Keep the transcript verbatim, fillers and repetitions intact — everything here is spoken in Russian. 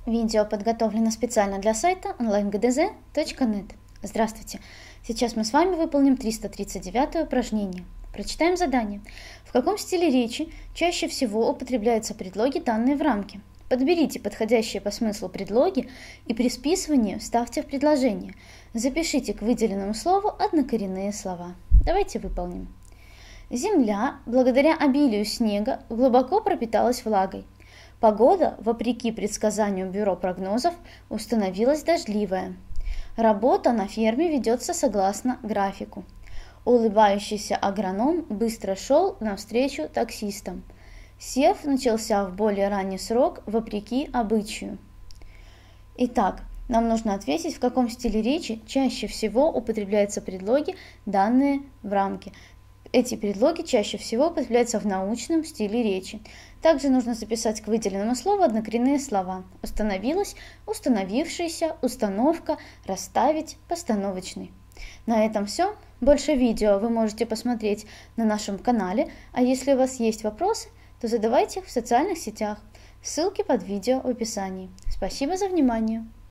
Видео подготовлено специально для сайта онлайн гэ дэ зэ точка нет. Здравствуйте! Сейчас мы с вами выполним триста тридцать девятое упражнение. Прочитаем задание. В каком стиле речи чаще всего употребляются предлоги, данные в рамке? Подберите подходящие по смыслу предлоги и при списывании вставьте в предложение. Запишите к выделенному слову однокоренные слова. Давайте выполним. Земля, благодаря обилию снега, глубоко пропиталась влагой. Погода, вопреки предсказанию Бюро прогнозов, установилась дождливая. Работа на ферме ведется согласно графику. Улыбающийся агроном быстро шел навстречу таксистам. Сев начался в более ранний срок, вопреки обычаю. Итак, нам нужно ответить, в каком стиле речи чаще всего употребляются предлоги, данные в рамке. Эти предлоги чаще всего употребляются в научном стиле речи. Также нужно записать к выделенному слову однокоренные слова. Установилась, установившийся, установка, расставить, постановочный. На этом все. Больше видео вы можете посмотреть на нашем канале, а если у вас есть вопросы, то задавайте их в социальных сетях. Ссылки под видео в описании. Спасибо за внимание!